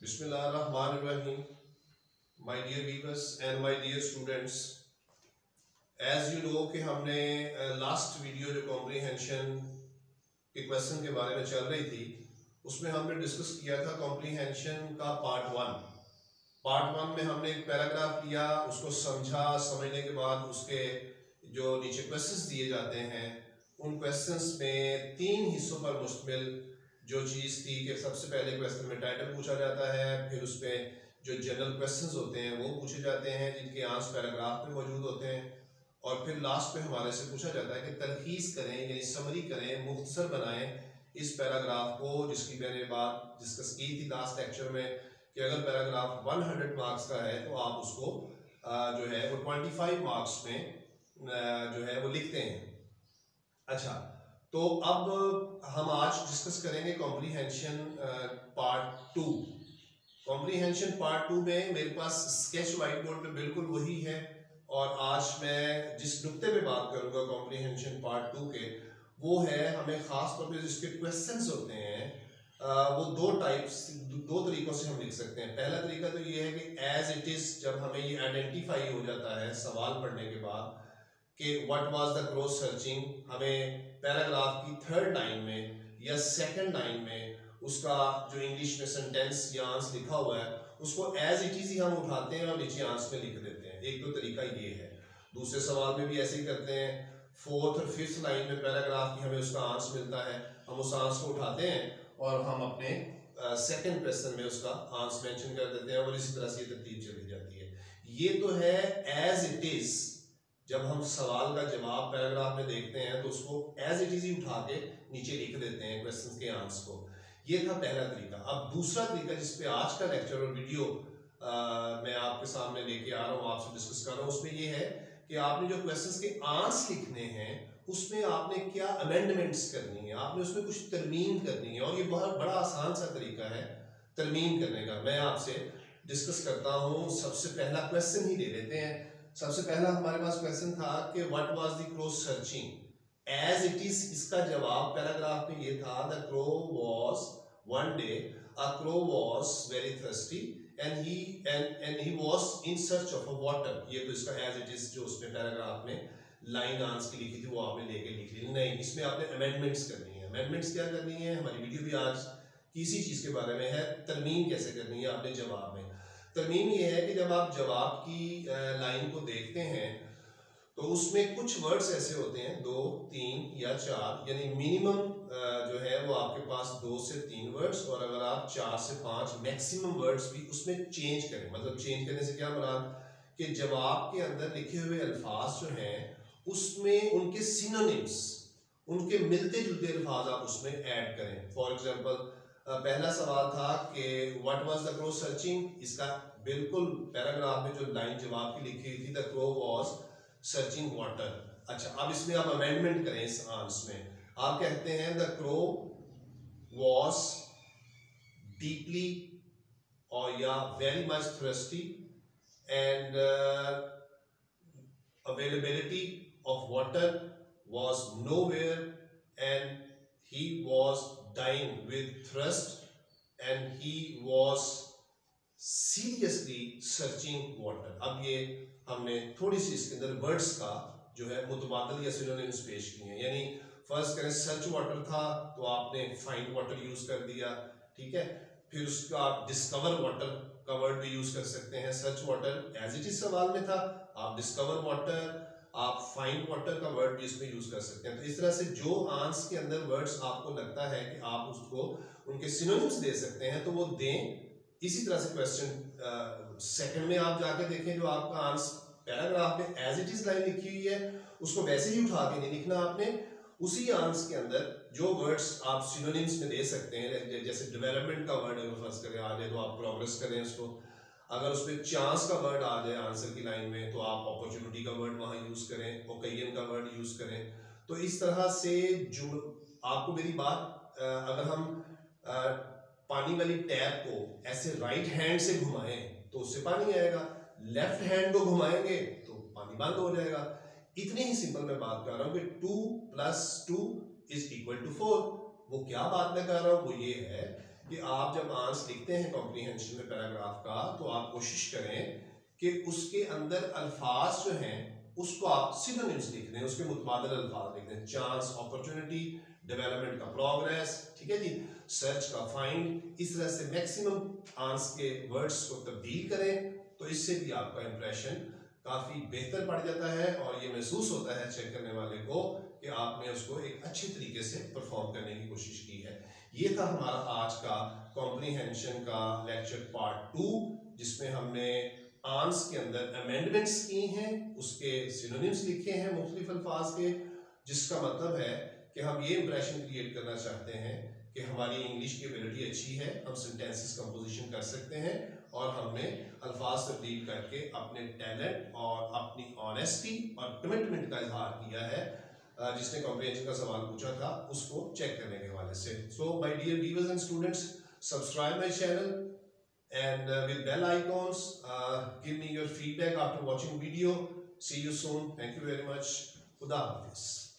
Bismillahirrahmanirrahim. My dear viewers and my dear students, as you know कि हमने last video जो comprehension के question के बारे में चल रही थी उसमें हमने डिस्कस किया था कॉम्प्रीहेंशन का पार्ट वन में हमने एक पैराग्राफ लिया, उसको समझा, समझने के बाद उसके जो नीचे क्वेश्चंस दिए जाते हैं उन क्वेश्चंस में 3 हिस्सों पर मुश्तमिल जो चीज़ थी कि सबसे पहले क्वेश्चन में टाइटल पूछा जाता है, फिर उसमें जो जनरल क्वेश्चंस होते हैं वो पूछे जाते हैं जिनके आंसर पैराग्राफ में मौजूद होते हैं, और फिर लास्ट में हमारे से पूछा जाता है कि तलखीस करें यानी समरी करें, मुख्तसर बनाएं इस पैराग्राफ को, जिसकी मैंने बात डिस्कस की थी लास्ट लेक्चर में कि अगर पैराग्राफ 100 मार्क्स का है तो आप उसको जो है वो 25 मार्क्स में जो है वो लिखते हैं। अच्छा, तो अब हम आज डिस्कस करेंगे कॉम्प्रीहेंशन पार्ट 2। कॉम्प्रीहेंशन पार्ट 2 में मेरे पास स्केच व्हाइट बोर्ड पे बिल्कुल वही है, और आज मैं जिस नुक्ते पे बात करूंगा कॉम्प्रीहेंशन पार्ट 2 के वो है हमें खास तौर पे जिसके क्वेश्चंस होते हैं वो दो तरीकों से हम लिख सकते हैं। पहला तरीका तो ये है कि एज इट इज, जब हमें ये आइडेंटिफाई हो जाता है सवाल पढ़ने के बाद कि what was the crow's searching, हमें पैराग्राफ की 3rd लाइन में या 2nd लाइन में उसका जो इंग्लिश में सेंटेंस या आंसर लिखा हुआ है उसको एज इट इज ही हम उठाते हैं और नीचे आंसर में लिख देते हैं। एक तो तरीका ये है। दूसरे सवाल में भी ऐसे ही करते हैं। 4th और 5th लाइन में पैराग्राफ की हमें उसका आंसर मिलता है, हम उस आंसर को उठाते हैं और हम अपने 2nd क्वेश्चन में उसका आंसर मेंशन कर देते हैं, और इसी तरह से ये तरतीब चली जाती है। ये तो है एज इट इज। जब हम सवाल का जवाब पैराग्राफ में देखते हैं तो उसको एज इट इज ही उठा के नीचे लिख देते हैं क्वेश्चन के आंसर को। ये था पहला तरीका। अब दूसरा तरीका जिस पे आज का लेक्चर और वीडियो मैं आपके सामने लेके आ रहा हूँ, आपसे डिस्कस कर रहा हूँ, उसमें ये है कि आपने जो क्वेश्चंस के आंसर लिखने हैं उसमें आपने क्या अमेंडमेंट्स करनी है, आपने उसमें कुछ तरमीम करनी है, और ये बहुत बड़ा आसान सा तरीका है तरमीम करने का। मैं आपसे डिस्कस करता हूँ। सबसे पहला क्वेश्चन ही ले लेते हैं। सबसे पहला हमारे पास क्वेश्चन था कि what was the crow's searching as it is. इसका जवाब पैराग्राफ में ये था, the crow was one day a crow was very thirsty and he was in search of a water. ये तो इसका एज इट इज जो उसमें पैराग्राफ में लाइन आंसर की लिखी थी वो आपने लेके लिख ली। नहीं, इसमें आपने अमेंडमेंट्स करनी है। अमेंडमेंट्स क्या करनी है, हमारी वीडियो भी आज किसी चीज के बारे में है, तरमीम कैसे करनी है आपने जवाब में। तरमीम ये है कि जब आप जवाब की लाइन को देखते हैं तो उसमें कुछ वर्ड्स ऐसे होते हैं 2, 3 या 4, यानी मिनिमम जो है वो आपके पास 2 से 3 वर्ड्स, और अगर आप 4 से 5 मैक्सिमम वर्ड्स भी उसमें चेंज करें। मतलब चेंज करने से क्या मुराद कि जवाब के अंदर लिखे हुए अल्फाज जो हैं उसमें उनके सिनोनिम्स, उनके मिलते जुलते अल्फाज आप उसमें ऐड करें। फॉर एग्जाम्पल पहला सवाल था कि what was the crow searching. इसका बिल्कुल पैराग्राफ में जो लाइन जवाब की लिखी थी, the crow was searching water. अच्छा, अब इसमें आप अमेंडमेंट करें इस आंसर में। आप कहते हैं द क्रो वाज डीपली और या very much thirsty and availability of water was nowhere and he was dying with thirst and he was seriously searching water। अब ये हमने थोड़ी सी इसके अंदर वर्ड्स का जो है मुतबादल या सिनोनिम्स पेश किए हैं। यानी फर्स्ट करें सर्च वाटर था तो आपने फाइंड वाटर यूज कर दिया, ठीक है। फिर उसका आप डिस्कवर वाटर का वर्ड भी यूज कर सकते हैं। Search water as it is सवाल में था, आप डिस्कवर वाटर, आप फाइंड वाटर का वर्ड भी इसमें यूज कर सकते हैं। तो इस तरह से जो आंसर के अंदर वर्ड्स आपको लगता है कि आप उसको उनके सिनोनिम्स दे सकते हैं तो वो दें। इसी तरह से क्वेश्चन 2nd में आप जाके देखें, जो आपका आंसर पैराग्राफ में एज इट इज लाइन लिखी हुई है उसको वैसे ही उठा के नहीं लिखना आपने। उसी आंसर के अंदर जो वर्ड्स आप सिनोनिम्स में दे सकते हैं, जैसे डेवलपमेंट का वर्ड अगर फर्ज करें आ जाए तो आप प्रोग्रेस करें उसको। अगर उसमें चांस का वर्ड आ जाए आंसर की लाइन में तो आप अपॉर्चुनिटी का वर्ड वहां यूज करें, ओकेजन का वर्ड यूज करें। तो इस तरह से जो आपको मेरी बात, अगर हम पानी वाली टैप को ऐसे राइट हैंड से घुमाएं तो उससे पानी आएगा, लेफ्ट हैंड को घुमाएंगे तो पानी बंद हो जाएगा। इतनी ही सिंपल मैं बात कर रहा हूं कि 2 + 2 = 4। वो क्या बात मैं कर रहा हूं वो ये है कि आप जब आंस लिखते हैं कॉम्प्रीहेंशन में पैराग्राफ का, तो आप कोशिश करें कि उसके अंदर अल्फाज जो हैं उसको आप सिनोनिम्स लिख दें, उसके मुतबादिल अल्फाज लिख दें। चांस, अपॉर्चुनिटी, डेवलपमेंट का प्रोग्रेस, ठीक है जी, सर्च का फाइंड, इस तरह से मैक्सिमम आंस के वर्ड्स को तब्दील करें, तो इससे भी आपका इंप्रेशन काफ़ी बेहतर पड़ जाता है और ये महसूस होता है चेक करने वाले को कि आपने उसको एक अच्छे तरीके से परफॉर्म करने की कोशिश की है। ये था हमारा आज का कॉम्प्रीहेंशन का लेक्चर पार्ट 2, जिसमें हमने आंस के अंदर अमेंडमेंट्स की हैं, उसके सिनोनिम्स लिखे हैं मुख्तलिफ अल्फाज के, जिसका मतलब है कि हम ये इंप्रेशन क्रिएट करना चाहते हैं कि हमारी इंग्लिश की एबिलिटी अच्छी है, हम सेंटेंसेस कंपोजिशन कर सकते हैं और हमने अल्फाज तब्दील करके अपने टैलेंट और अपनी ऑनेस्टी और कमिटमेंट का इजहार किया है। जिसने कॉम्प्रीहेंशन का सवाल पूछा था उसको चेक करने के हवाले से। So my dear viewers and students, subscribe my channel and with bell icons, give me your feedback after watching video. See you soon. Thank you very much. Khuda Hafiz.